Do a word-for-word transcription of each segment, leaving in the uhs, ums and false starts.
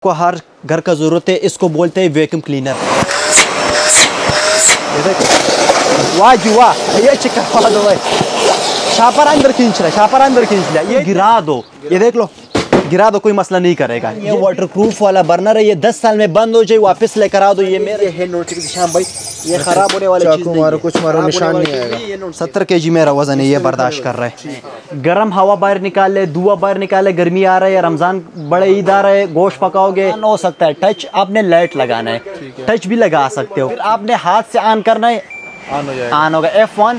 आपको हर घर का ज़रूरत है, इसको बोलते हैं वैक्यूम क्लीनर। वाह जी वाह, ये चिकन दो भाई, शापर अंदर खींच रहा है, शापर अंदर खींच लिया, ये गिरा दो, ये देख लो गिरा दो, कोई मसला नहीं करेगा। ये वाटर प्रूफ वाला बर्नर है, ये दस साल में बंद हो जाए, वापस लेकर आ दो। ये मेरे है नोटिफिकेशन भाई, ये खराब होने वाली चीज नहीं है, कुछ मारो निशान नहीं आएगा। सत्तर के जी मेरा वजन है, ये बर्दाश्त कर रहा है। गर्म हवा बाहर निकाल ले, धुआं बाहर निकाले, गर्मी आ रहा है, रमजान बड़े ईद आ रहे, गोश्त पकाओगे हो सकता है टच, आपने लाइट लगाना है, टच भी लगा सकते हो, फिर आपने हाथ से ऑन करना है, ऑन हो जाएगा, ऑन होगा। F one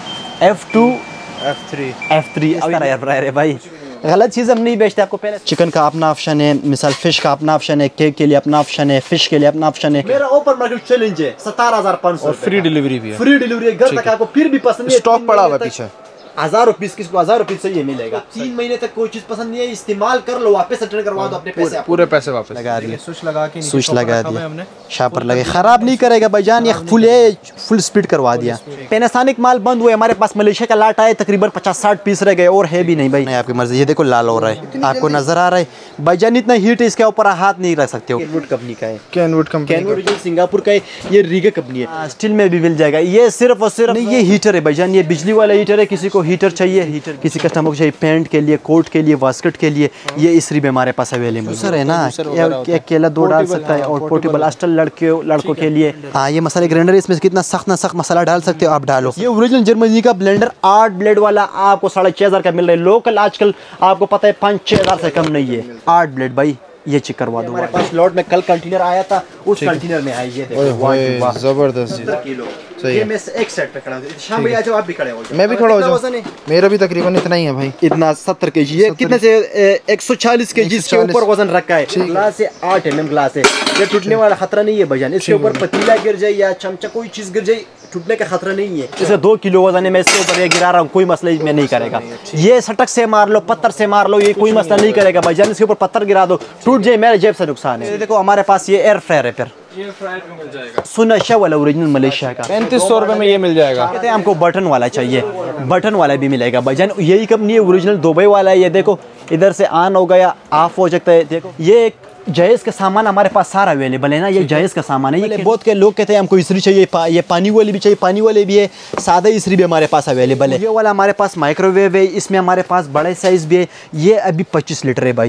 F two F three F three अरे भाई गलत चीज़ हम नहीं बेचते आपको। पहले चिकन का अपना ऑप्शन है, मिसाल फिश का अपना ऑप्शन है, केक के लिए अपना ऑप्शन है, फिश के लिए अपना ऑप्शन है। मेरा ओपन मार्केट चैलेंज है सतारह हजार पाँच सौ, फ्री डिलीवरी भी है, फ्री डिलीवरी घर तक आपको, फिर भी पसंद है, स्टॉक पड़ा हुआ पीछे, हजार रुपीस किसको हजार रुपीस से ये मिलेगा। तीन महीने तक कोई चीज पसंद नहीं है, इस्तेमाल कर लो, वापस रिटर्न करवा दो, अपने पैसे पूरे पैसे वापस लगा दिए, स्विच लगा के स्विच लगा दिया हमने, शापर लगे, खराब नहीं करेगा भाईजान, ये फुल है, फुल स्पीड करवा दिया। पैनासोनिक माल बंद हुए, हमारे पास मलेशिया का लाट आए, तकरीबन पचास साठ पीस रह गए, और है भी नहीं भाई, नहीं आपकी मर्जी। ये देखो लाल हो रहा है, आपको नजर आ रहा है भाईजान, इतना हीट है, इसके ऊपर हाथ नहीं रख सकते हो। कैनवुड कंपनी का है, कैनवुड कंपनी सिंगापुर का है, ये रीगा कंपनी है, स्टील में भी मिल जाएगा। ये सिर्फ और सिर्फ नहीं, ये हीटर है भाईजान, ये बिजली वाला हीटर है, किसी को हीटर चाहिए, किसी कस्टमर को चाहिए पैंट के लिए, कोट के लिए, वास्केट के लिए, ये इसरी भी हमारे पास अवेलेबल सर है ना, अकेला दो डाल सकता है, और पोर्टेबल आजकल लड़के लड़कों के लिए। हाँ ये मसाले ग्राइंडर, इसमें कितना सख्त ना सख्त मसाला डाल सकते हो आप, डालो। ये ओरिजिनल जर्मनी का ब्लेंडर आठ ब्लेड वाला आपको साढ़े छह हजार का मिल रहा है, लोकल आजकल आपको पता है पाँच छह हजार से कम नहीं है, आठ ब्लेड भाई, ये चेक करवा दो। हमारे पास लॉट में कल कंटेनर आया था, उस कंटेनर में आई, ये देखो जबरदस्त किलो, ये मैं एक सेट पे खड़ा हूं। शाम भाई आ जाओ, आप भी खड़े हो जाओ, मैं भी खड़ा हो जाऊं, मेरा भी तकरीबन इतना ही है भाई, इतना सत्तर केजी, ये कितने से एक सौ चालीस केजी इसके ऊपर वजन रखा है, ग्लास से आठ एम एम ग्लास है, ये टूटने वाला खतरा नहीं है भाईजान, इसके ऊपर पतीला गिर जाए या चमचा कोई चीज गिर जाए, टूटने का खतरा नहीं है। इसे दो किलो वजन है, मैं इसके ऊपर ये गिरा रहा हूँ, कोई मसला इसमें नहीं करेगा। ये सटक से मार लो, पत्थर से मार लो, ये कोई मसला नहीं करेगा भाईजान, इसके ऊपर पत्थर गिरा दो, टूट जाए, मेरे जेब से नुकसान है। देखो हमारे पास ये एयर फ्रायर है, फिर ये फ्रायर में मिल जाएगा, सुनशा वाला ओरिजिनल मलेशिया का, पैंतीस सौ रुपए में ये मिल जाएगा। कहते हैं हमको बटन वाला चाहिए, बटन वाला भी मिलेगा भाईजान, यही कंपनी है, ओरिजिनल दुबई वाला है। ये देखो इधर से ऑन हो गया, ऑफ हो सकता है, देखो ये जायज़ का सामान हमारे पास सारा अवेलेबल है ना, ये जायज़ का सामान है। ये बहुत के लोग कहते हैं हमको इस्त्री चाहिए, पा, ये पानी वाली भी चाहिए, पानी वाले भी है, सादा इस्त्री भी हमारे पास अवेलेबल है। ये वाला हमारे पास माइक्रोवेव है, इसमें हमारे पास बड़े साइज़ भी है, ये अभी पच्चीस लीटर है भाई।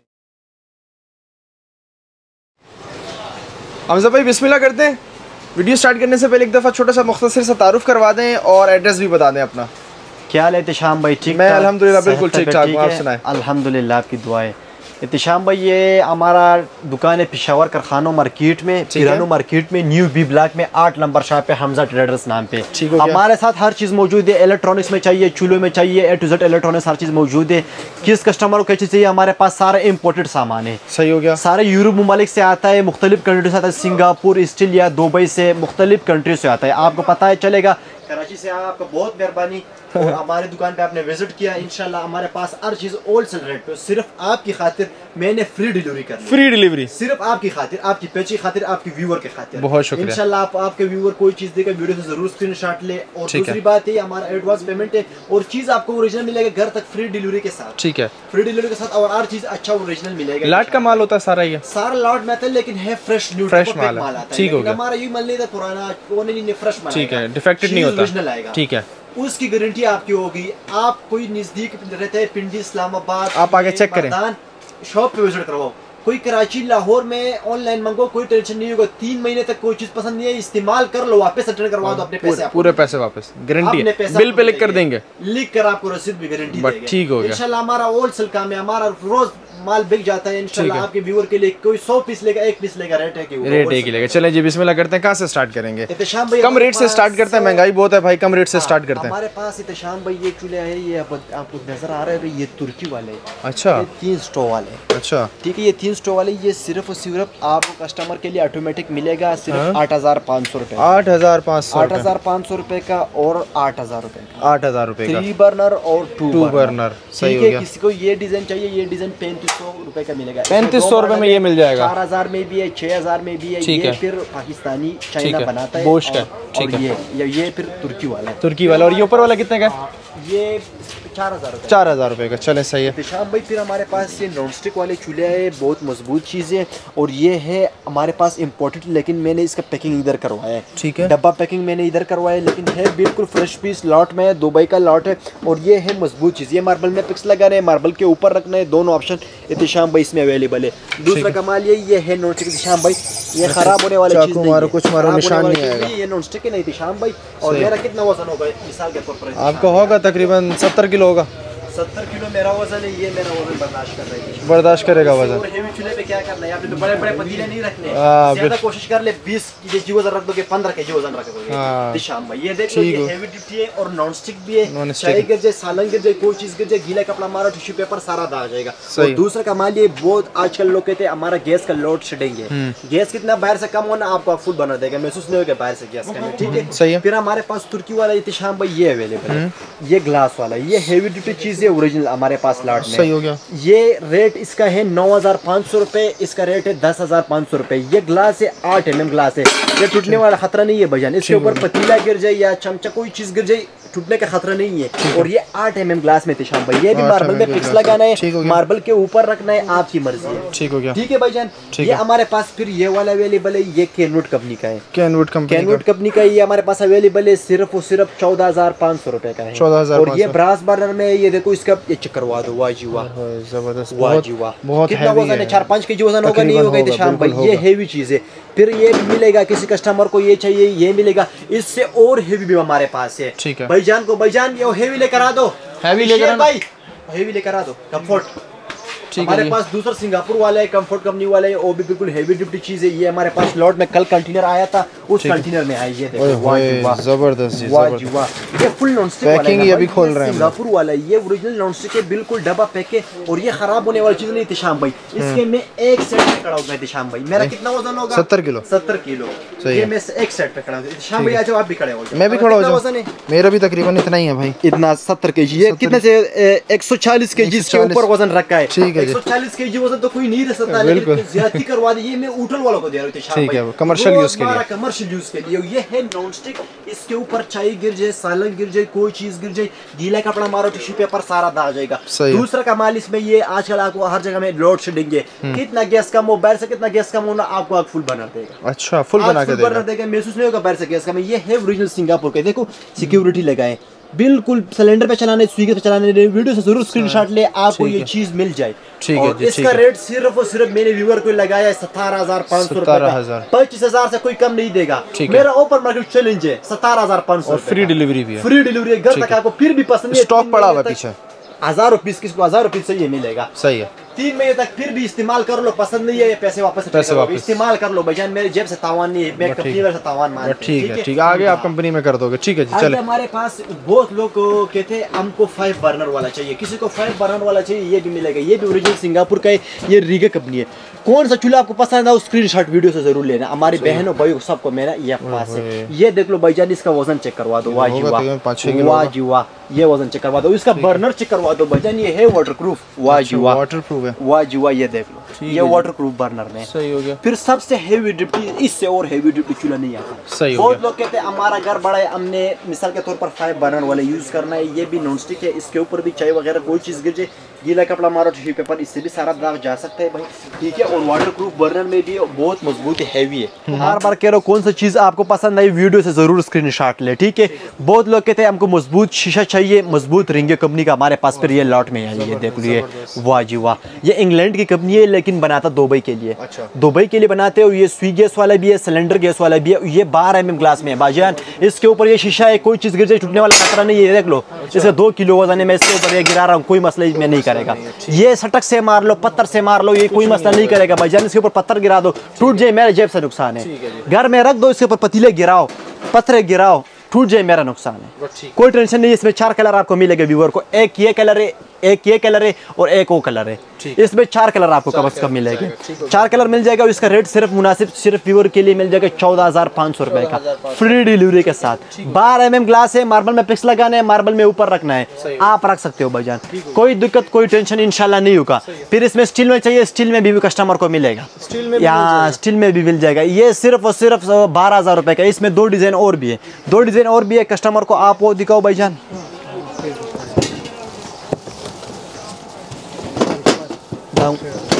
हमजा भाई बिस्मिल्लाह करते हैं। वीडियो स्टार्ट करने से पहले एक दफ़ा छोटा सा मुख्तसर सा तारुफ करवा दें और एड्रेस भी बता दें अपना। क्या हाल है इत्तिशाम भाई? ठीक, मैं अल्हम्दुलिल्लाह बिल्कुल ठीक ठाक हूँ, आप सुनाएं। अल्हम्दुलिल्लाह आपकी दुआएं। इत्तिशाम भाई ये हमारा दुकान है पिशावर कारखानों मार्केट में, पिरानो मार्केट में, न्यू बी ब्लॉक में, आठ नंबर शॉप पे, हमजा ट्रेडर्स नाम पे। हमारे साथ हर चीज़ मौजूद है, इलेक्ट्रॉनिक्स में चाहिए, चूल्हों में चाहिए, ए टू जेड इलेक्ट्रॉनिक्स हर चीज़ मौजूद है। किस कस्टमर को क्या चीज़ चाहिए, हमारे पास सारे इम्पोर्टेड सामान है। सही हो गया। सारे यूरोप ममालिक से आता है, मुख्तलिफ कंट्री से आता है, सिंगापुर, ऑस्ट्रेलिया, दुबई से, मुख्तलिफ कंट्री से आता है। आपको पता है चलेगा, कराची से आपका बहुत मेहरबानी, और हमारे दुकान पे आपने विजिट किया। इंशाल्लाह हमारे पास हर चीज़ होलसेल रेट पे, सिर्फ आपकी खातिर मैंने फ्री डिलीवरी कर दी। फ्री डिलीवरी सिर्फ आपकी खातिर, आपकी पेज की खातिर, आपकी व्यूअर के खातिर। बहुत शुक्रिया। इंशाल्लाह आप आपके व्यूअर कोई चीज़ देगा, वीडियो से जरूर स्क्रीनशॉट ले। और दूसरी बात है हमारा एडवांस पेमेंट है, और चीज़ आपको ओरिजिनल मिलेगा घर तक फ्री डिलीवरी के साथ। ठीक है, फ्री डिलीवरी के साथ, और हर चीज़ अच्छा ओरिजिनल मिलेगा। लाट का माल होता है सारा, ये सारा लाट में आता है, लेकिन है फ्रेश न्यू फ्रेश माल आता है। ठीक हो गया। हमारा ये माल नहीं था पुराना, वो नहीं, फ्रेश माल। ठीक है, डिफेक्टेड नहीं होता, ओरिजिनल आएगा। ठीक है, उसकी गारंटी आपकी होगी। आप कोई नजदीक रहते हैं, पिंडी, इस्लामाबाद, आप आगे चेक करें, शॉप पे विजिट करवाओ। कोई कराची, लाहौर में ऑनलाइन मंगो, कोई टेंशन नहीं होगा। तीन महीने तक कोई चीज पसंद नहीं है, इस्तेमाल कर लो, वापस रिटर्न करवा दो, अपने पैसे पूरे पैसे वापस, गारंटी है, बिल पे लिख कर देंगे, लिख कर आपको रसीद भी गारंटी देंगे। ठीक हो गया। इंशाल्लाह हमारा होलसेल काम है, हमारा रोज माल बिक जाता है। इंशाल्लाह आपके व्यूअर के लिए कोई सौ पीस लेगा, एक पीस लेगा, रेट है कि रेट एक ही लेगा। चलें जी बिस्मिल्लाह करते हैं। कहाँ से स्टार्ट करेंगे? कम रेट से स्टार्ट करते हैं, महंगाई बहुत है भाई, कम रेट से स्टार्ट करते हैं। हमारे पास इत्तिशाम भाई ये चूल्हा है, ये आपको नजर आ रहा है, ये तुर्की वाले। अच्छा, तीन स्टोव वाले। अच्छा ठीक है, ये तीन स्टोव वाले, ये सिर्फ और सिर्फ आपको कस्टमर के लिए ऑटोमेटिक मिलेगा, सिर्फ आठ हजार पाँच सौ रुपए आठ हजार पाँच सौ आठ हजार पाँच सौ रुपए का, और आठ हजार रुपए का, आठ हजार रुपए का, थ्री बर्नर और टू बर्नर। सही हो गया। किसी को ये डिजाइन चाहिए, ये डिजाइन पैंतीस सौ रुपए का मिलेगा, पैंतीस सौ रुपए में ये मिल जाएगा। चार हजार में भी है, छह हजार में भी है। ये फिर पाकिस्तानी चाइना बनाता है, बोश का। ठीक है, ये ये फिर तुर्की वाला है, तुर्की वाला। और ये ऊपर वाला कितने का? ये चार हज़ार रुपये चार हज़ार रुपये का। चले सही है एहतिशाम भाई। फिर हमारे पास ये नॉन स्टिक वाले चूल्हे है, बहुत मजबूत चीज़ें, और ये है हमारे पास इम्पोर्टेड, लेकिन मैंने इसका पैकिंग इधर करवाया है। ठीक है, डब्बा पैकिंग मैंने इधर करवाया है, लेकिन है बिल्कुल फ्रेश पीस लॉट में, दुबई का लॉट है, और ये है मजबूत चीज़। ये मार्बल में पिक्स लगाने हैं, मार्बल के ऊपर रखना है, दोनों ऑप्शन एहतिशाम भाई इसमें अवेलेबल है। दूसरा कमाल ये ये है नॉन स्टिक एहतिशाम भाई, ये खराब होने वाली चीज़ नहीं है, कुछ मारो निशान नहीं आएगा। ये नॉन स्टिक है नहीं एहतिशाम भाई। और मेरा कितना वजन होगा मिसाल के तौर पर? आपका होगा तकरीबन सत्तर किलो होगा। सत्तर किलो मेरा वजन है, ये मेरा वजन बर्दाश्त कर रही है, बर्दाश्त करेगा वजन। और हेवी चूल्हे पे क्या करना है, आपने तो बड़े बड़े पतीले नहीं रखने, हाँ, ज्यादा कोशिश कर ले बीस केजी वजन रख दोगे, पंद्रह केजी वजन रख दोगे। हाँ, शाम भाई ये देख लो, ये हेवी ड्यूटी है और नॉन स्टिक भी है, नॉन चाय गिर जाए, सालन गिर जाए, कोई चीज गिर जाए, गीला कपड़ा मारो, टिश्यू पेपर सारा दाग जाएगा। और दूसरा कमाल ये बहुत आजकल लोग कहते हैं हमारा गैस का लोड शेडिंग है, गैस कितना बाहर से कम होना आपको फुल बना देगा, महसूस नहीं होगा बाहर से गैस का। ठीक है, सही है। फिर हमारे पास तुर्की वाला एहतिशाम भाई ये अवेलेबल है, ये ग्लास वाला, ये हेवी ड्यूटी चीज है, ओरिजिनल हमारे पास लाट में। सही हो गया। ये रेट इसका है नौ हजार पाँच सौ रुपए, इसका रेट है दस हजार पाँच सौ रुपए। ये ग्लास है आठ एम एम ग्लास है, ये टूटने वाला खतरा नहीं है भजन, इसके ऊपर पतीला गिर जाए या चमचा कोई चीज गिर जाए टूटने का खतरा नहीं है। और ये आठ एम एम ग्लास में एहतिशाम भाई, ये भी मार्बल में पिक्स लगाना है, मार्बल के ऊपर रखना है, आपकी मर्जी है। ठीक हो गया, ठीक है भाईजान। ये हमारे पास फिर ये वाला अवेलेबल है, ये कैनवुड कंपनी का है, कैनवुड कंपनी कैनवुड कंपनी का ये हमारे पास अवेलेबल है, सिर्फ और सिर्फ चौदह हजार पाँच सौ रुपए का है। चौदह हजार और ये ब्रास बर्नर में, ये देखो इसका ये चेक करवा दो, वाह जी वाह, जबरदस्त, वाह जी वाह, बहुत कितना वजन है, चार पाँच केजी वजन होगा, नहीं होगा एहतिशाम भाई, ये हेवी चीज है। फिर ये भी मिलेगा, किसी कस्टमर को ये चाहिए ये मिलेगा, इससे और हेवी भी हमारे पास है। ठीक है, भाईजान को भाईजान ये हेवी लेकर आ दो, हेवी लेकर भाई हेवी लेकर आ दो, कंफर्ट। हमारे पास दूसरा सिंगापुर वाला है, कंफर्ट कंपनी वाला है, वो भी बिल्कुल हेवी ड्यूटी चीज है। ये हमारे पास लॉट में कल कंटेनर आया था, उस कंटेनर में आई, ये देखो जबरदस्त, वाह जी वाह। ये फुल नॉन स्टिक वाला है, ये अभी खोल रहे हैं सिंगापुर वाला है, ये ओरिजिनल नॉन स्टिक है, बिल्कुल डब्बा पैक है, और ये खराब होने वाली चीज नहीं एहतिशाम भाई। इसके मैं एक सेट पे खड़ा होगा एहतिशाम भाई, मेरा कितना वजन होगा? सत्तर किलो सत्तर किलो ये मैं एक सेट पे खड़ा हूं एहतिशाम भाई। आ जाओ आप भी खड़े हो जाओ, मैं भी खड़ा हो जाऊं, मेरा भी तकरीबन इतना ही है भाई, इतना सत्तर केजी। ये कितने से एक सौ चालीस केजी इसके ऊपर वजन रखा है। ठीक है, एक सौ चालीस केजी वजन तो कोई नहीं रह सकता, लेकिन ज्यादती करवा दी। ये मैं उठल वालों को दे रहा हूं एहतिशाम भाई, ठीक है, कमर्शियल यूज के लिए, कमर्शियल यूज के लिए। ये है नॉन स्टिक, इसके ऊपर चाय गिर जाए, सालन गिर जाए, कोई चीज गिर जाए, गीला कपड़ा मारो, टिश्यू पेपर सारा दाग जाएगा। दूसरा कमाल इसमें ये आजकल आपको हर जगह में लोड शेडिंग है, कितना गैस कम हो, बाहर से कितना गैस कम होना, आपको आग फुल बना देगा। अच्छा, फुल बना के देगा, बना देगा, महसूस नहीं होगा बाहर से गैस कम। ये है ओरिजिनल सिंगापुर के, देखो सिक्योरिटी लगाए, बिल्कुल सिलेंडर पे चलाने, स्विगी पे चलाने, वीडियो से जरूर स्क्रीनशॉट ले, आपको ये चीज मिल जाए। ठीक है जी, इसका रेट सिर्फ और सिर्फ मैंने व्यूअर को लगाया है सतारह हजार पाँच सौ रुपए, पच्चीस हजार से कोई कम नहीं देगा। मेरा ओपन मार्केट चैलेंज है सतारह हजार पाँच सौ, फ्री डिलीवरी भी है, फ्री डिलीवरी घर तक आपको। फिर भी पसंद है, स्टॉक पड़ा हुआ पीछे, हजार रुपीज किसको हजार रुपीज से ये मिलेगा। सही है, तीन महीने तक फिर भी इस्तेमाल कर लो, पसंद नहीं है पैसे वापस पैसे वापस इस्तेमाल कर लो भाईजान, मेरे जेब से तावान नहीं है, मैं कंपनी में से तावान मान। ठीक है, ठीक है, आगे आप कंपनी में कर दोगे। ठीक है जी, चले। हमारे पास बहुत लोग कहते हैं हमको फाइव बर्नर वाला चाहिए, किसी को फाइव बर्नर वाला चाहिए, ये भी मिलेगा। ये भी ओरिजिनल सिंगापुर का है, ये रीगा कंपनी है। कौन सा चूल्हा आपको पसंद है स्क्रीनशॉट वीडियो से जरूर लेना, हमारी बहनों भाई सबको मेरा ये पास है। ये देख लो भाईजान, इसका वजन चेक करवा दो, वाह जी वाह, वाह जी वाह, ये वजन चेक करवा दो, इसका बर्नर चेक करवा दो भाईजान, ये है वाटरप्रूफ, वाह जी वाह, वाटरप्रूफ है, वाह जी वाह, ये देख लो, ये वाटरप्रूफ बर्नर में। सही हो गया। फिर सबसे हेवी ड्यूटी, इससे और हेवी ड्यूटी चूल्हा नहीं आता। सही हो गया। बहुत लोग कहते हैं हमारा घर बड़ा है, हमने मिसाल के तौर पर फाइव बर्नर वाले यूज करना है। ये भी नॉन स्टिक है, इसके ऊपर भी चाय वगैरह कोई चीज गिर जाए, गीला कपड़ा मारो, टिश्यू पेपर, इससे भी सारा दाग जा सकता है भाई। ठीक है, और वाटरप्रूफ बर्नर में भी बहुत मजबूत हैवी है। बार बार कह रहा हूँ, कौन सी चीज आपको पसंद आई वीडियो से जरूर स्क्रीनशॉट ले। ठीक है, बहुत लोग कहते हैं हमको मजबूत शीशा चाहिए, मजबूत रिंगे कंपनी का, हमारे पास फिर ये लॉट में है, ये देख लीजिए, वाह जी वाह। ये इंग्लैंड की कंपनी है, लेकिन बनाता दुबई के लिए, दुबई के लिए बनाते हो। ये स्वी गैस वाला भी है, सिलेंडर गैस वाला भी है, ये बारह एम एम ग्लास में है भाईजान। इसके ऊपर ये शीशा है, कोई चीज गिर जाए टूटने वाला खतरा नहीं है, देख लो। इसका दो किलो वजन है, मैं इसके ऊपर ये गिरा रहा हूँ, कोई मसला इसमें नहीं करेगा। ये सटक से मार लो, पत्थर से मार लो, ये कोई मसला नहीं करेगा भाईजान। इसके ऊपर पत्थर गिरा दो, टूट जाए, मेरे जेब से नुकसान है। घर में रख दो, इसके ऊपर पतीले गिराओ, पत्थर गिराओ, टूट जाए, मेरा नुकसान है, कोई टेंशन नहीं। इसमें चार कलर आपको मिलेगा व्यूअर को, एक ये कलर है, एक ये कलर है और एक वो कलर है। इसमें चार कलर आपको कम से कम मिलेगा, चार कलर मिल जाएगा। इसका रेट सिर्फ मुनासिब सिर्फ व्यूअर के लिए मिल जाएगा चौदह हजार पाँच सौ रुपए का, फ्री डिलीवरी के साथ। बारह एम एम ग्लास है, मार्बल में पिक्स लगाना है, मार्बल में ऊपर रखना है, आप रख सकते हो भाईजान, कोई दिक्कत कोई टेंशन इंशाल्लाह नहीं होगा। फिर इसमें स्टील में चाहिए, स्टील में भी कस्टमर को मिलेगा, यहाँ स्टील में भी मिल जाएगा। ये सिर्फ और सिर्फ बारह हजार रुपए का। इसमें दो डिजाइन और भी है, दो डिजाइन और भी है, कस्टमर को आप वो दिखाओ भाईजान। बताऊँ।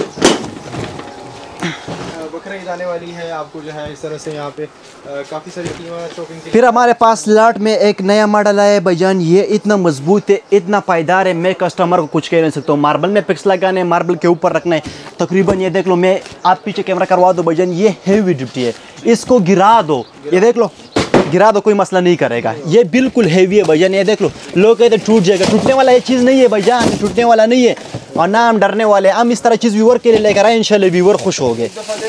बकरा ईद आने वाली है, आपको जो है इस तरह से यहाँ पे काफ़ी सारी कीमत शॉपिंग के। फिर हमारे पास लाट में एक नया मॉडल आया है भाईजान, ये इतना मजबूत है, इतना पायदार है, मैं कस्टमर को कुछ कह नहीं सकता हूँ। मार्बल में पिक्स लगाने, मार्बल के ऊपर रखना है तकरीबन। ये देख लो, मैं आप पीछे कैमरा करवा दो भाईजान, ये हेवी ड्यूटी है, इसको गिरा दो, ये देख लो गिरा दो, कोई मसला नहीं करेगा। ये बिल्कुल हेवी है भाईजान, ये देख लो। लोग कहते टूट जाएगा, टूटने वाला ये चीज़ नहीं है भाईजान, टूटने वाला नहीं है। और ना हम डरने वाले, हम इस तरह चीज़ व्यूवर के लिए लेकर आए, इंशाल्लाह व्यूवर खुश हो गए।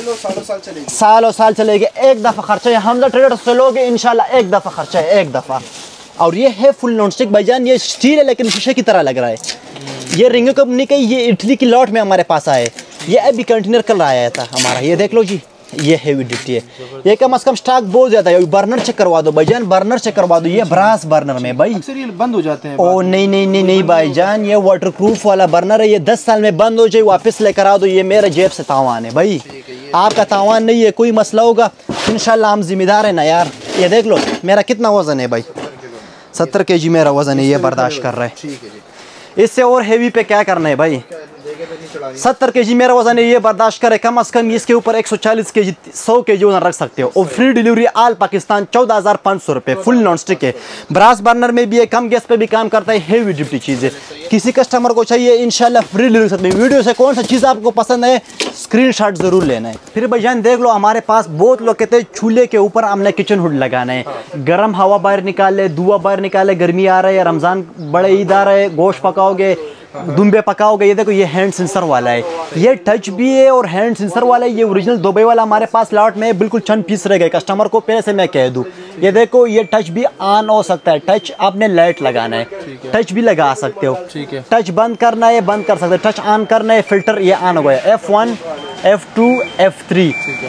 सालों साल चलेगी, एक दफ़ा खर्चा है, हमजा ट्रेडर से लोगे इंशाल्लाह, एक दफ़ा खर्चा है, एक दफ़ा। और ये है फुल नॉन स्टिक भाईजान, ये स्टील है लेकिन शीशे की तरह लग रहा है। ये रिंग कंपनी का, ये इटली की लॉट में हमारे पास आए, ये अभी कंटेनर कल आया था हमारा। ये देख लो जी, ये हेवी ड्यूटी है, ये कम से कम स्टॉक बहुत ज़्यादा है। बर्नर चेक करवा दो भाईजान, बर्नर चेक करवा दो, ये ब्रास बर्नर में भाई अक्सर ये बंद हो जाते हैं। ओ नहीं नहीं नहीं नहीं भाईजान, ये वाटर प्रूफ वाला बर्नर है, ये दस साल में बंद हो जाए, वापस लेकर आ दो। ये मेरे जेब से तावान है भाई, आपका तावान नहीं है। कोई मसला होगा इंशाल्लाह हम जिम्मेदार हैं ना यार। ये देख लो मेरा कितना वज़न है भाई, सत्तर के जी मेरा वज़न है, ये बर्दाश्त कर रहा है। इससे और हेवी पे क्या करना है भाई, सत्तर के जी मेरा वजन है, ये बर्दाश्त करे। कम अज़ कम इसके ऊपर एक सौ चालीस के जी, सौ के जी वजन रख सकते हो। और फ्री डिलीवरी आल पाकिस्तान, चौदह हज़ार पाँच सौ रुपये, फुल नॉन स्टिक है, ब्रास बर्नर में भी है, कम गैस पे भी काम करता है, हेवी ड्यूटी चीज़ है। किसी कस्टमर को चाहिए इंशाल्लाह फ्री डिलीवरी सकते हैं। वीडियो से कौन सा चीज़ आपको पसंद है स्क्रीनशॉट ज़रूर लेना है। फिर भाईजान देख लो, हमारे पास बहुत लोग कहते हैं चूल्हे के ऊपर हमने किचन हुड लगाना है, गर्म हवा बाहर निकाले, धुआं बाहर निकाले, गर्मी आ रही है, रमज़ान बड़े ईद आ रहे, गोश्त पकाओगे, दुम्बे पकाओगे। ये देखो, ये हैंड सेंसर वाला है, ये टच भी है और हैंड सेंसर वाला है। ये ओरिजिनल दुबई वाला हमारे पास लॉट में बिल्कुल चंद पीस रह गए, कस्टमर को पहले से मैं कह दूं। ये देखो, ये टच भी ऑन हो सकता है, टच आपने लाइट लगाना है, टच भी लगा सकते हो, टच बंद करना है बंद कर सकते हो, टच ऑन करना है, फिल्टर ये ऑन हो गया, F one F two F three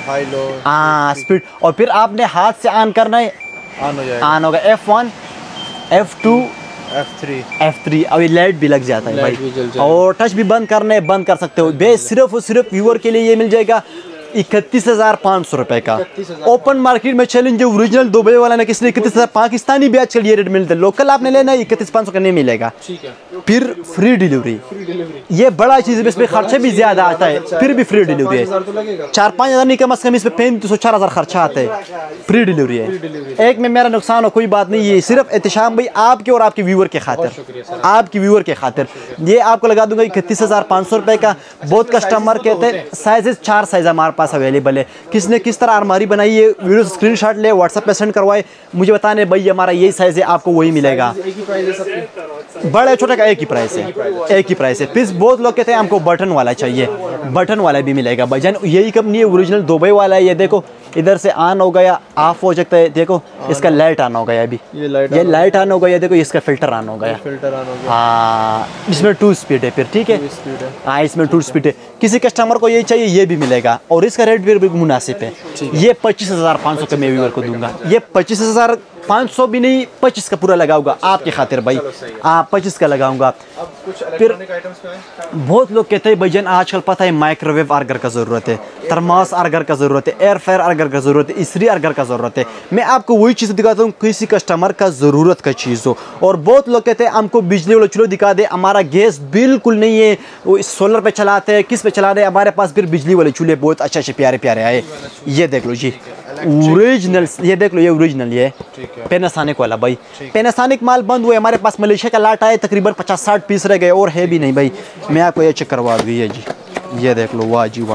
हाँ स्पीड। और फिर आपने हाथ से ऑन करना है, ऑन हो जाएगा, ऑन होगा, F one F two F three F three अभी लाइट भी लग जाता है भाई। और टच भी बंद करना है बंद कर सकते हो। बे सिर्फ और सिर्फ व्यूअर के लिए ये मिल जाएगा इकतीस हजार पाँच सौ रुपए का। ओपन मार्केट में चैलेंज जो ओरिजिनल दुबई वाला ना, किसी ने इकतीस हजार, पाकिस्तानी भी आजकल ये रेट मिलता है, लोकल आपने लेना है इकतीस पाँच सौ का नहीं मिलेगा। फिर फ्री डिलीवरी, ये बड़ा चीज़ है, इसमें खर्चा भी ज्यादा आता है, फिर भी फ्री डिलीवरी है। चार पाँच हजार नहीं कम से कम इसमें पैंतीस सौ चार हजार खर्चा आता है, फ्री डिलीवरी है। एक में मेरा नुकसान हो कोई बात नहीं, ये सिर्फ एहतशाम भाई आपके और आपके व्यूअर के खातिर, आपकी व्यूअर के खातिर ये आपको लगा दूंगा इकतीस हजार पाँच सौ रुपए का। बहुत कस्टमर कहते हैं साइजेस, चार साइज हमारे पास अवेलेबल है, किसने किस तरह अलमारी बनाई है, वीडियो स्क्रीनशॉट ले व्हाट्सएप पे सेंड करवाए, मुझे बताने भाई हमारा यही साइज है, आपको वही मिलेगा। बड़े छोटे का एक ही प्राइस है, एक ही प्राइस है। फिर बहुत लोग कहते हैं हमको बटन वाला चाहिए, बटन वाला भी मिलेगा भाईजान, यही कंपनी है, ओरिजिनल दुबई वाला है। ये देखो इधर से ऑन हो गया, ऑफ हो सकता है, देखो इसका लाइट ऑन हो गया, अभी ये लाइट ये लाइट ऑन हो गया, देखो इसका फिल्टर ऑन हो गया, फिल्टर ऑन हो गया हाँ। इसमें टू स्पीड है फिर, ठीक है हाँ, इसमें टू स्पीड है। किसी कस्टमर को ये चाहिए ये भी मिलेगा, और इसका रेट भी मुनासिब है। ये पच्चीस हजार पाँच सौ का मैं व्यूअर को दूंगा, ये पच्चीस हजार पाँच सौ भी नहीं, पच्चीस का पूरा लगाऊंगा आपके खातिर भाई, हाँ पच्चीस का लगाऊंगा। फिर बहुत लोग कहते हैं भाईजान आजकल पता है माइक्रोवेव अर्गर का ज़रूरत है, थर्मास अर्गर का ज़रूरत है, एयर फायर अर्गर का ज़रूरत है, इस्त्री अर्गर का ज़रूरत है। मैं आपको वही चीज़ दिखाता हूँ किसी कस्टमर का ज़रूरत का चीज़ हो। और बहुत लोग कहते हैं हमको बिजली वाला चूल्हा दिखा दे, हमारा गैस बिल्कुल नहीं है, वो सोलर पे चलाते हैं, किस पे चला रहे, हमारे पास फिर बिजली वाले चूल्हे बहुत अच्छे अच्छे प्यारे प्यारे आए। ये देख लो जी ओरिजिनल, ये देख लो ये ओरिजिनल, ये पैनासोनिक वाला भाई, पैनासोनिक माल बंद हुए, हमारे पास मलेशिया का लाट आए, तकरीबन पचास साठ पीस रह गए, और है भी नहीं भाई। मैं आपको ये चेक करवा दूँ, ये जी ये देख लो, वाह जी वाह,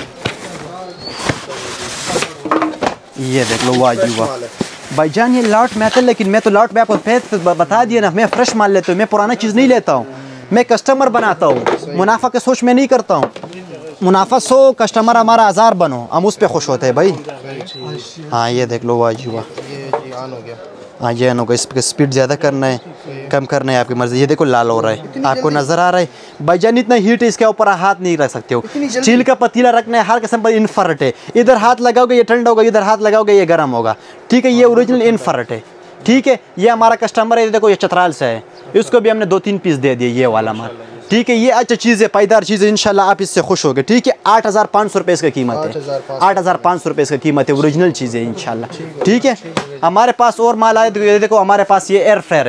ये देख लो, वाह जी वाह भाईजान। ये लाट में आता है, लेकिन मैं तो लाट में आपको पैसे बता दिया ना, मैं फ्रेश माल लेता हूँ, मैं पुराना चीज़ नहीं लेता हूँ, मैं कस्टमर बनाता हूँ, मुनाफा के सोच में नहीं करता हूँ। मुनाफा सो कस्टमर हमारा हज़ार बनो, हम उस पर खुश होते हैं भाई। हाँ ये देख लो, वाह जी वाह, हाँ ये ऑन होगा, इस पर स्पीड ज़्यादा करना है कम करना है आपकी मर्ज़ी। ये देखो लाल हो रहा है, आपको नज़र आ रहा है भाईजान, इतना हीट है इसके ऊपर हाथ नहीं रख सकते हो। स्टील का पतीला रखना है, हर किस्म पर इन्फ्रारेड है, इधर हाथ लगाओगे ये ठंडा होगा, इधर हाथ लगाओगे ये गर्म होगा, ठीक है। ये ओरिजिनल इन्फ्रारेड है, ठीक है। ये हमारा कस्टमर है, देखो ये चतराल से है, इसको भी हमने दो तीन पीस दे दिए ये वाला माल, ठीक है। ये अच्छा चीज़ है, पायदार चीज़ है, इंशाल्लाह आप इससे खुश होगे, ठीक है। आठ हज़ार पाँच सौ रुपये इसका कीमत है, आठ हज़ार पाँच सौ रुपये इसका कीमत है, ओरिजिनल चीज़ है इंशाल्लाह, ठीक है। हमारे पास और माल आए, देखो हमारे पास ये एयर फ्रायर है, फिर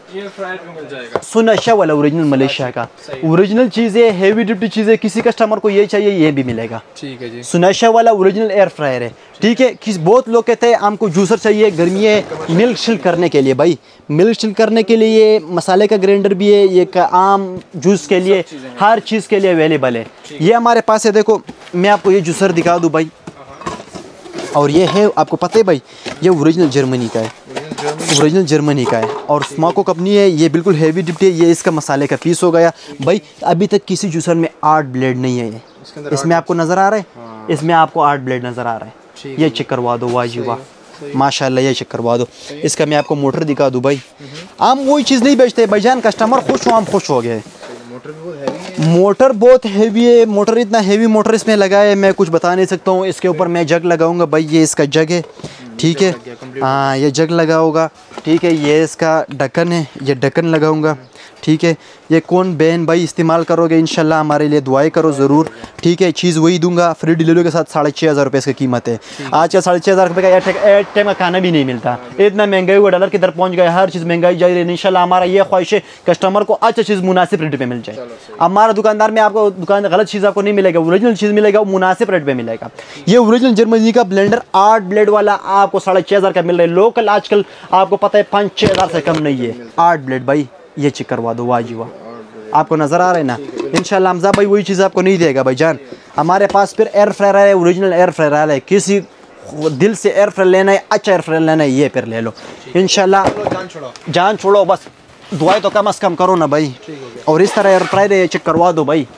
ये फ्रायर में मिल जाएगा। सुनैशा वाला ओरिजिनल मलेशिया का ओरिजिनल चीज़ें, हेवी ड्यूटी चीज़ें, किसी कस्टमर को ये चाहिए ये भी मिलेगा। ठीक है जी। सुनैशा वाला ओरिजिनल एयर फ्रायर है, ठीक है। किस बहुत लोग कहते हैं हमको जूसर चाहिए गर्मी है मिल्क शिल करने के लिए, भाई मिल्क शिल करने के लिए ये मसाले का ग्राइंडर भी है, ये का आम जूस के लिए हर चीज़ के लिए अवेलेबल है। ये हमारे पास है, देखो मैं आपको ये जूसर दिखा दूँ भाई, और ये है आपको पता है भाई ये ओरिजिनल जर्मनी का है, ओरिजिनल जर्मनी का है और स्मोको कंपनी है। ये बिल्कुल हेवी डिप्टी है। ये इसका मसाले का पीस हो गया भाई। अभी तक किसी जूसर में आठ ब्लेड नहीं है ये, इसमें आपको नज़र आ रहा है, हाँ। इसमें आपको आठ ब्लेड नज़र आ रहा है। ये चेक करवा दो, वाह जी वाह माशाल्लाह, ये चेक करवा दो। इसका मैं आपको मोटर दिखा दूँ भाई। हम वही चीज़ नहीं बेचते भाईजान, कस्टमर खुश हो हम खुश हो गए। मोटर बहुत हैवी है, मोटर इतना हैवी मोटर इसमें लगा है मैं कुछ बता नहीं सकता हूँ। इसके ऊपर मैं जग लगाऊंगा भाई, ये इसका जग है, ठीक है, हाँ ये जग लगा होगा, ठीक है। ये इसका ढक्कन है, ये ढक्कन लगाऊंगा, ठीक है। ये कौन बहन भाई इस्तेमाल करोगे इंशाल्लाह हमारे लिए दुआएं करो ज़रूर, ठीक है। चीज़ वही दूंगा फ्री डिलीवरी के साथ, साढ़े छः हज़ार रुपये इसकी कीमत है। आज का साढ़े छः हज़ार रुपये का एट टाइम का खाना भी नहीं मिलता, इतना महंगाई हुआ, डॉलर किधर पहुंच गया, हर चीज़ महंगाई जा रही है। इंशाल्लाह हमारा ये ख्वाहिश है कस्टमर को अच्छा चीज़ मुनासिब रेट पे मिल जाए। हमारा दुकानदार में आपको दुकान गलत चीज़ आपको नहीं मिलेगा, ओरिजिनल चीज़ मिलेगा, वो मुनासिब रेट पे मिलेगा। ये ओरिजिनल जर्मनी का ब्लेंडर आठ ब्लेड वाला आपको साढ़े छः हज़ार का मिल रहा है। लोकल आजकल आपको पता है पाँच छः हज़ार से कम नहीं है। आठ ब्लेड भाई, ये चेक करवा दो, वाह जी वाह, आपको नज़र आ रहा है ना। इंशाल्लाह हमजा भाई वही चीज़ आपको नहीं देगा भाई जान। हमारे पास फिर एयर फ्रायर है, ओरिजिनल एयर फ्रायर है। किसी दिल से एयर फ्रायर लेना है, अच्छा एयर फ्रायर लेना है, ये फिर ले लो इंशाल्लाह। जान छोड़ो बस, दुआएं तो कम अज़ कम करो ना भाई। और इस तरह एयर फ्रायर है, चेक करवा दो भाई।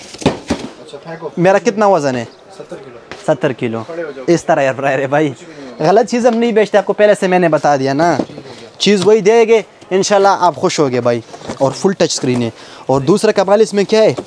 मेरा कितना वज़न है? सत्तर किलो। इस तरह एयर फ्रायर है भाई। गलत चीज़ हम नहीं बेचते, आपको पहले से मैंने बता दिया ना। चीज़ वही देंगे इंशाल्लाह, आप खुश होगे भाई। और फुल टच स्क्रीन है। और दूसरा कमाल इसमें क्या है,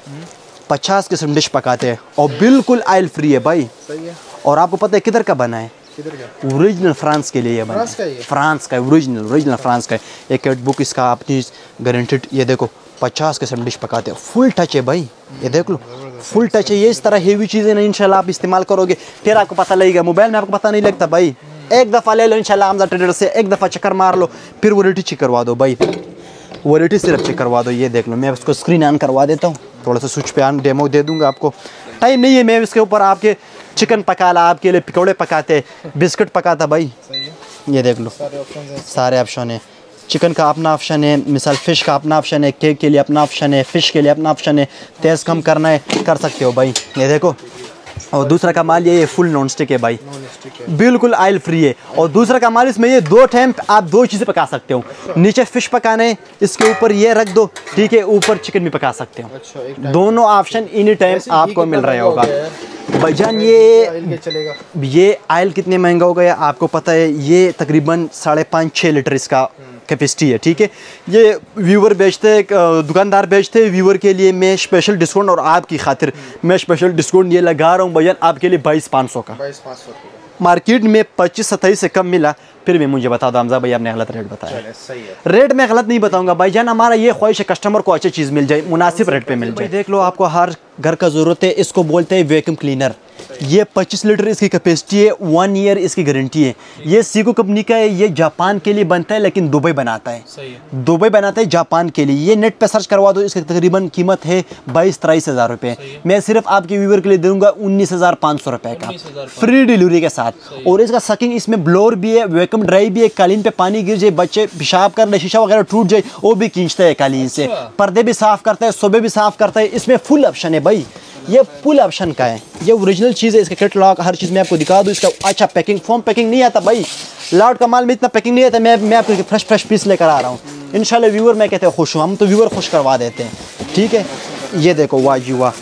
पचास किस्म डिश पकाते हैं और बिल्कुल ऑयल फ्री है भाई। सही है। और आपको पता है किधर का बना है? ओरिजिनल फ्रांस के लिए बना है, फ्रांस का ओरिजिनल ओरिजिनल फ्रांस का है। एक बुक इसका अपनी गारंटेड, ये देखो पचास किस्म डिश पकाते हैं, फुल टच है भाई, ये देख लो फुल टच है। ये इस तरह हेवी चीज़ें नहीं इंशाल्लाह आप इस्तेमाल करोगे फिर आपको पता लगेगा। मोबाइल में आपको पता नहीं लगता भाई। एक दफ़ा ले लो इंशाल्लाह हमजा ट्रेडर से, एक दफ़ा चक्कर मार लो, फिर वैरायटी चेक करवा दो भाई, वैरायटी सिर्फ चेक करवा दो। ये देख लो, मैं उसको स्क्रीन ऑन करवा देता हूँ, थोड़ा सा स्विच पे ऑन डेमो दे दूँगा आपको। टाइम नहीं है, मैं इसके ऊपर आपके चिकन पका ला, आपके लिए पकौड़े पकाते, बिस्किट पकाता भाई। ये देख लो सारे ऑप्शन है। चिकन का अपना ऑप्शन है, मिसाल फ़िश का अपना ऑप्शन है, केक के लिए अपना ऑप्शन है, फ़िश के लिए अपना ऑप्शन है। तेज़ कम करना है कर सकते हो भाई, ये देखो। और दूसरा कमाल ये फुल नॉन स्टिक है भाई, बिल्कुल ऑयल फ्री है। और दूसरा कमाल इसमें ये दो टाइम आप दो चीज़ें पका सकते हो। नीचे फ़िश पकाने, इसके ऊपर ये रख दो, ठीक है, ऊपर चिकन भी पका सकते हो। अच्छा, दोनों ऑप्शन एनी टाइम आपको मिल रहा होगा भाईजान। ये चलेगा। ये ऑयल कितने महंगा हो गया आपको पता है? ये तकरीबन साढ़े पाँच छः लीटर इसका कैपेसिटी है, ठीक है। ये व्यूवर बेचते हैं, दुकानदार बेचते हैं व्यूवर के लिए। मैं स्पेशल डिस्काउंट और आपकी खातिर मैं स्पेशल डिस्काउंट ये लगा रहा हूँ भैया आपके लिए बाईस पाँच सौ का। बाईस पाँच सौ मार्केट में पच्चीस सत्ताईस से कम मिला, फिर भी मुझे बता दो हमजा भाई आपने गलत रेट बताया। सही है। रेट में गलत नहीं बताऊंगा भाईजान, हमारा ये ख्वाहिश है कस्टमर को अच्छी चीज़ मिल जाए, मुनासिब रेट पे मिल जाए। देख लो आपको हर घर का ज़रूरत है, इसको बोलते हैं वैक्यूम क्लीनर। ये पच्चीस लीटर इसकी कैपेसिटी है, वन ईयर इसकी गारंटी है। ये सीको कंपनी का है, ये जापान के लिए बनता है लेकिन दुबई बनाता है। सही है। दुबई बनाता है जापान के लिए। ये नेट पे सर्च करवा दो, इसकी तकरीबन कीमत है बाईस तेईस हज़ार रुपये। मैं सिर्फ आपके व्यूवर के लिए दूंगा उन्नीस हज़ार पाँच सौ रुपये का फ्री डिलीवरी के साथ। और इसका सकिंग इसमें ब्लोअर भी है, वैक्यूम ड्राई भी है। कालीन पे पानी गिर जाए, बच्चे पेशाब कर ले, शीशा वगैरह टूट जाए, वो भी खींचता है कालीन से। पर्दे भी साफ़ करता है, सोबे भी साफ़ करता है। इसमें फुल ऑप्शन है भाई, ये फुल ऑप्शन का है। ये ओरिजिनल चीज़ है, इसका कैटलॉग हर चीज़ मैं आपको दिखा दूँ। इसका अच्छा पैकिंग, फॉर्म पैकिंग नहीं आता भाई, लाउड का माल में इतना पैकिंग नहीं आता। मैं मैं आपको फ्रेश फ्रेश पीस लेकर आ रहा हूँ इंशाल्लाह। व्यूअर मैं कहते हैं खुश हूँ, हम तो व्यूअर खुश करवा देते हैं, ठीक है। ये देखो वाह जी वाह,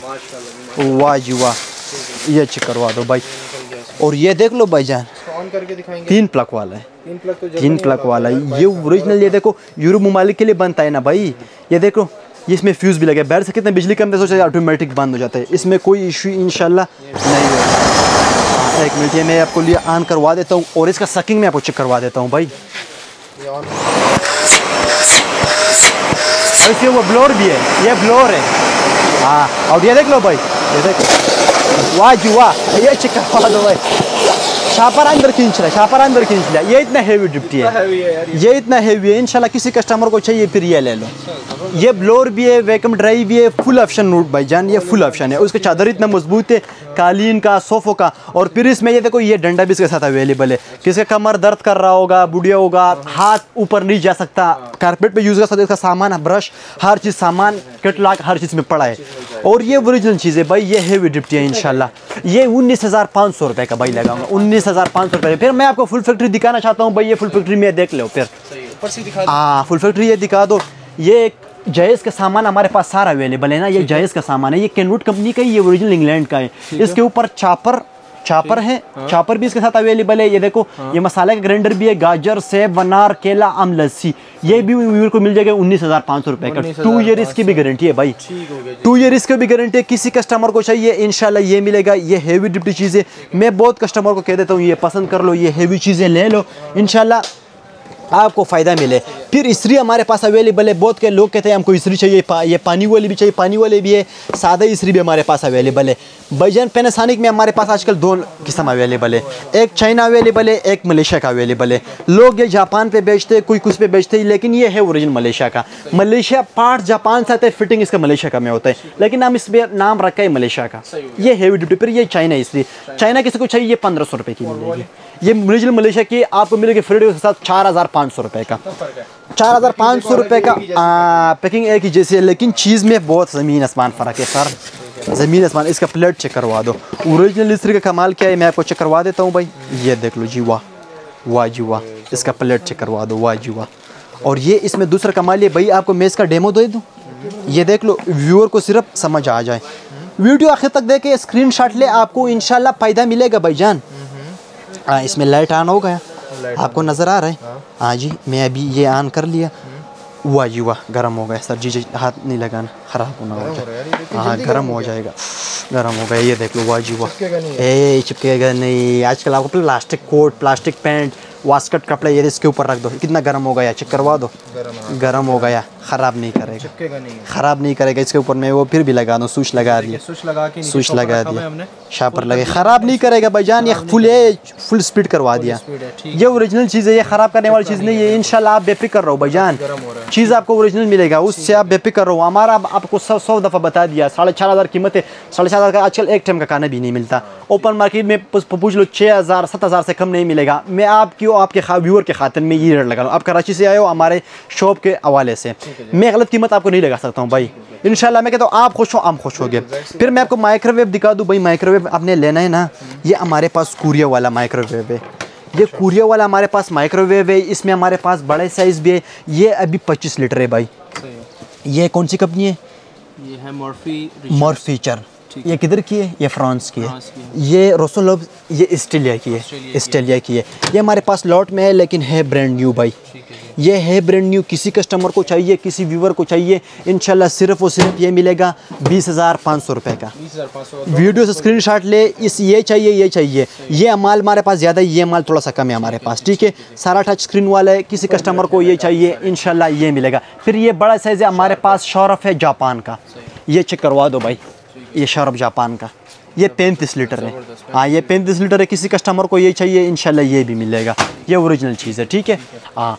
वाह जी वाह, ये चेक करवा दो भाई। और ये देख लो भाईजान, तीन प्लग वाला है, तीन प्लग तो तीन प्लग वाला है। ये ओरिजिनल, ये देखो यूरोप ममालिक के लिए बनता है ना भाई। ये देखो ये इसमें फ्यूज़ भी लगे, बैर से कितने बिजली कम सोचा ऑटोमेटिक बंद हो जाता है। इसमें कोई इशू इंशाल्लाह नहीं होगा। एक मिनट, ये मैं आपको लिए ऑन करवा देता हूँ और इसका सकिंग मैं आपको चेक करवा देता हूँ भाई। इसमें वो ब्लोअर भी है, ये ब्लोअर है, हाँ। और ये देख लो भाई, ये देखो वाह जी वाह, ये चेक करवा दो भाई। शापर अंदर खींच रहा है, शापर अंदर खींच लिया। ये इतना हेवी ड्रिफ्टी है, ये इतना हेवी है। इंशाल्लाह किसी कस्टमर को चाहिए फिर ये ले लो। ये ब्लोअर भी है, वैक्यूम ड्राइव भी है, फुल ऑप्शन नोट भाईजान, ये फुल ऑप्शन है। उसका चादर इतना मजबूत है, कालीन का, सोफों का। और फिर इसमें ये देखो ये डंडा भी इसके साथ अवेलेबल है। किसका कमर दर्द कर रहा होगा, बुढ़िया होगा, हाथ ऊपर नहीं जा सकता, कारपेट पे यूज़ कर सकते, इसका सामान, ब्रश, हर चीज़, सामान, कटलाक, हर चीज़ में पड़ा है। और ये ओरिजिनल चीज़ है भाई, ये हेवी ड्रिफ्टी है। इंशाल्लाह ये उन्नीस हज़ार पाँच सौ रुपये का भाई लगाऊंगा, उन्नीस हज़ार पाँच सौ रुपये। फिर मैं आपको फुल फैक्ट्री दिखाना चाहता हूँ भाई, ये फुल फैक्ट्री में देख लो फिर। हाँ फुल फैक्ट्री ये दिखा दो। ये जायज़ का सामान हमारे पास सारा अवेलेबल है ना, ये जायज़ का सामान है, ये कैनवुड कंपनी का ही, ये ओरिजिनल इंग्लैंड का है। इसके ऊपर चापर चापर है, चापर भी इसके साथ अवेलेबल है। ये देखो ये मसाले का ग्राइंडर भी है, गाजर, सेब, अनार, केला, आम, लस्सी, ये भी व्यूअर को मिल जाएगा उन्नीस हज़ार पाँच सौ रुपये का। टू ईयर इसकी भी गारंटी है भाई, टू ईयर इसकी भी गारंटी है। किसी कस्टमर को चाहिए इंशाल्लाह ये मिलेगा। ये हेवी ड्यूटी चीज़ें मैं बहुत कस्टमर को कह देता हूँ, ये पसंद कर लो, ये हेवी चीज़ें ले लो, इंशाल्लाह आपको फ़ायदा मिले। फिर इस्त्री हमारे पास अवेलेबल है। बहुत के लोग कहते हैं हमको इस्त्री चाहिए, पा, ये पानी वाली भी चाहिए, पानी वाले भी है, सादा इस्त्री भी हमारे पास अवेलेबल है। भाईजान पैनासोनिक में हमारे पास आजकल दो किस्म अवेलेबल है, एक चाइना अवेलेबल है, एक मलेशिया का अवेलेबल है। लोग ये जापान पे बेचते हैं, कोई कुछ पे बेचते हैं, लेकिन ये है ओरिजिनल मलेशिया का। मलेशिया पार्ट जापान से आता है, फिटिंग इसका मलेशिया का में होता है, लेकिन हम इसमें नाम रखा है मलेशिया का। ये हेवी ड्यूटी। फिर ये चाइना इस्त्री, चाइना किसी को चाहिए ये पंद्रह सौ रुपये की मिलेगी। ये ओरिजिनल मलेशिया की आपको मिलेगी फ्री के साथ चार हज़ार पाँच सौ रुपये का, चार हज़ार पाँच सौ रुपये का। पैकिंग एक ही जैसी है, लेकिन चीज़ में बहुत ज़मीन आसमान फ़र्क है सर, ज़मीन आसमान। इसका प्लेट चेक करवा दो। ओरिजिनल इस्त्री का कमाल क्या है, मैं आपको चेक करवा देता हूँ भाई। ये देख लो जी, वाह वाह जी वाह, इसका प्लेट चेक करवा दो, वाह जी वाह। और ये इसमें दूसरा कमाल है भाई, आपको मैं इसका डेमो दे दूँ, ये देख लो, व्यूअर को सिर्फ समझ आ जाए। वीडियो आखिर तक देखे, स्क्रीनशॉट ले, आपको इंशाल्लाह फ़ायदा मिलेगा भाईजान। हाँ इसमें लाइट ऑन हो गया, आपको नज़र आ रहा है? हाँ जी, मैं अभी ये ऑन कर लिया। वाह जी वाह, गर्म हो गया सर जी जी, हाथ नहीं लगाना, ख़राब होना हो जाए। हाँ गर्म हो जाएगा, गर्म हो गया। ये देख लो, वाह जी वाह, ए चिपकेगा नहीं। आजकल आपको प्लास्टिक कोट, प्लास्टिक पैंट, वास्कट कपड़े ये इसके ऊपर रख दो, कितना गर्म हो गया, चेक करवा दो, गर्म हो गया, ख़राब नहीं करेगा, ख़राब नहीं करेगा। इसके ऊपर मैं वो फिर भी लगा दूँ, स्विच लगा दिया, स्विच लगा दिया, शापर लगे, ख़राब नहीं करेगा भाईजान। ये फुल है, फुल स्पीड करवा दिया। ये ओरिजिनल चीज़ है, ये ख़राब करने वाली चीज़ नहीं है। इंशाल्लाह आप बेफिक्र रहो भाईजान, चीज़ आपको ओरिजिनल मिलेगा, उससे आप बेफिक्र रहो। हमारा आपको सौ सौ दफ़ा बता दिया, साढ़े चार हज़ार कीमत है, साढ़े चार हज़ार का आजकल एक टाइम का खाना भी नहीं मिलता। ओपन मार्केट में पूछ लो, छः हज़ार सात हज़ार से कम नहीं मिलेगा। मैं आपकी आपके व्यूअर के खातिर में ये रेट लगा रहा हूँ। आप कराची से आए हो हमारे शॉप के हवाले से, मैं गलत कीमत आपको नहीं लगा सकता हूँ भाई। इंशाल्लाह मैं कहता हूँ आप खुश हो, हम खुश हो गए। फिर मैं आपको माइक्रोवेव दिखा दूँ भाई। माइक्रोवेव आपने लेना है ना, ये हमारे पास कोरिया वाला माइक्रोवेव है, ये कोरिया वाला हमारे पास माइक्रोवेव है। इसमें हमारे पास बड़े साइज़ भी है। ये अभी पच्चीस लीटर है भाई। ये कौन सी कंपनी है? ये है मॉर्फी मॉर्फीचर। ये किधर की है? ये फ्रांस की है। ये रोसोलोब, ये ऑस्ट्रेलिया की है, ऑस्ट्रेलिया की है। ये हमारे पास लॉट में है, लेकिन है ब्रांड न्यू भाई, ये है ब्रांड न्यू। किसी कस्टमर को चाहिए, किसी व्यूवर को चाहिए, इंशाल्लाह सिर्फ और सिर्फ ये मिलेगा बीस हज़ार पाँच सौ रुपये का। वीडियो से स्क्रीनशॉट ले, इस ये चाहिए, ये चाहिए। ये माल हमारे पास ज़्यादा है, ये माल थोड़ा सा कम है हमारे पास, ठीक है। सारा टच स्क्रीन वाला है। किसी कस्टमर को ये चाहिए, इंशाल्लाह ये मिलेगा। फिर ये बड़ा साइज़ है हमारे पास, शॉरफ है जापान का, ये चेक करवा दो भाई। ये शॉरफ जापान का, ये पैंतीस लीटर है। हाँ ये पैंतीस लीटर है। किसी कस्टमर को ये चाहिए, इंशाल्लाह ये भी मिलेगा। ये ओरिजिनल चीज़ है, ठीक है। हाँ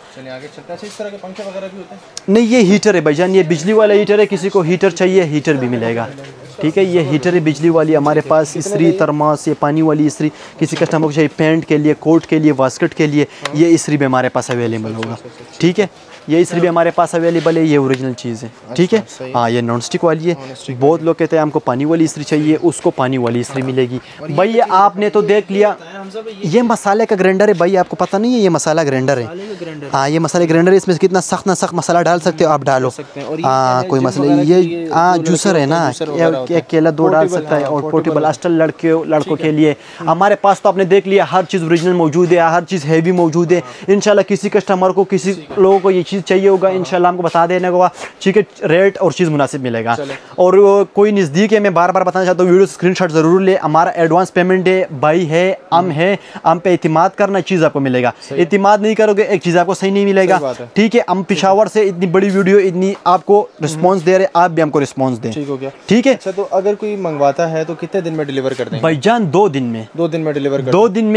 इस तरह के पंखे वगैरह भी होते हैं? नहीं, ये हीटर है भाईजान, ये बिजली वाला हीटर है। किसी को हीटर चाहिए, हीटर भी मिलेगा, ठीक है। ये हीटर है बिजली वाली हमारे पास। इस्त्री, थर्मास, ये पानी वाली इस्त्री। किसी कस्टमर को चाहिए पैंट के लिए, कोट के लिए, वास्कट के लिए, ये इस्त्री भी हमारे पास अवेलेबल होगा, ठीक है। ये इस्त्री भी हमारे पास अवेलेबल है। ये ओरिजिनल चीज़ है, ठीक है। हाँ ये नॉन स्टिक वाली है। बहुत लोग कहते हैं हमको पानी वाली इस्त्री चाहिए, उसको पानी वाली इस्त्री मिलेगी भाई। ये आपने तो देख लिया, ये मसाले का ग्राइंडर है भाई, आपको पता नहीं है ये मसाला ग्राइंडर है। हाँ ये मसाले ग्राइंडर है, इसमें कितना सख्त ना सख्त मसाला डाल सकते हो आप, डालो। हाँ कोई मसला, ये हाँ जूसर है ना, एक केला दो डाल सकता है। और पोर्टेबल आजकल लड़के लड़कों के लिए हमारे पास तो आपने देख लिया, हर चीज़ ओरिजिनल मौजूद है, हर चीज़ हैवी मौजूद है। इंशाल्लाह किसी कस्टमर को, किसी लोगों को ये चीज़ चाहिए होगा, इंशाल्लाह हमको बता देने को, ठीक है। रेट और चीज़ मुनासिब मिलेगा। और कोई नज़दीक है, मैं बार बार बताना चाहता हूँ, वीडियो स्क्रीनशॉट ज़रूर ले। हमारा एडवांस पेमेंट है भाई, है हम है, हम पे इतिमाद करना, चीज़ आपको मिलेगा। इतिमाद नहीं करोगे एक चीज़ आपको सही नहीं मिलेगा, ठीक है। हम पिशावर से इतनी बड़ी वीडियो, इतनी आपको रिस्पॉन्स दे रहे, आप भी हमको रिस्पॉन्स दें, ठीक हो गया, ठीक है। अच्छा तो अगर कोई मंगवाता है तो कितने दिन में डिलीवर कर देंगे? भाईजान दो दिन में, दो दिन में डिलीवर कर दो दिन में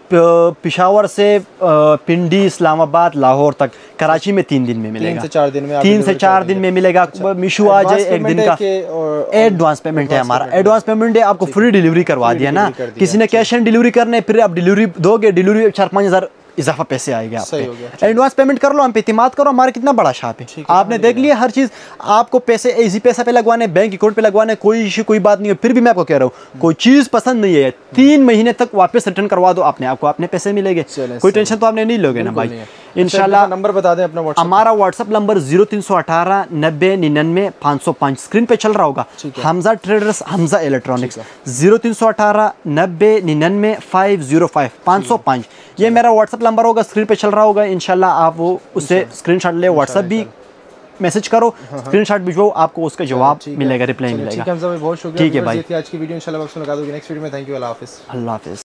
पिशावर से पिंडी, इस्लामाबाद, लाहौर तक, कराची में तीन दिन में मिलेगा। तीन से चार दिन में तीन से चार दिन में मिलेगा। मिशू आ जाए एक दिन का एडवांस पेमेंट है हमारा। एडवांस पेमेंट है, आपको फ्री डिलीवरी करवा दिया ना। किसी ने कैश एंड डिलीवरी करने, फिर आप डिलीवरी दोगे, डिलीवरी चार पाँच हज़ार इजाफा पैसे आएंगे आप पे। एडवांस पेमेंट कर लो, हम पे इतिमाद करो, हमारा कितना बड़ा शॉप है। आपने देख लिया हर चीज़। आपको पैसे इजी पैसा पे लगवाने, बैंक अकाउंट पे लगवाने, कोई इशू कोई बात नहीं है। फिर भी मैं आपको कह रहा हूँ, कोई चीज़ पसंद नहीं है, तीन महीने तक वापस रिटर्न करवा दो, अपने आपको अपने पैसे मिलेंगे। कोई टेंशन तो आपने नहीं लोगे ना भाई। इंशाल्लाह नंबर बता दें अपना। हमारा व्हाट्सअप नंबर जीरो तीन सौ अठारह नब्बे निन्यानवे पाँच सौ पाँच स्क्रीन पे चल रहा होगा। Hamza traders, Hamza electronics, zero तीन सौ अठारह नब्बे निन्यानवे फाइव जीरो फाइव पाँच सौ पाँच, ये मेरा व्हाट्सअप नंबर होगा, स्क्रीन पे चल रहा होगा। इंशाल्लाह आप वो उससे स्क्रीनशॉट ले, व्हाट्सअप भी मैसेज करो, स्क्रीनशॉट भिजवाओ, आपको उसका जवाब मिलेगा, रिप्लाई मिलेगा। बहुत शुक्रिया। ठीक है भाई, आज की वीडियो इंशाल्लाह आपसे मुलाकात होगी नेक्स्ट वीडियो में। थैंक यू, अल्लाह हाफिज़। अल्लाह हाफिज़।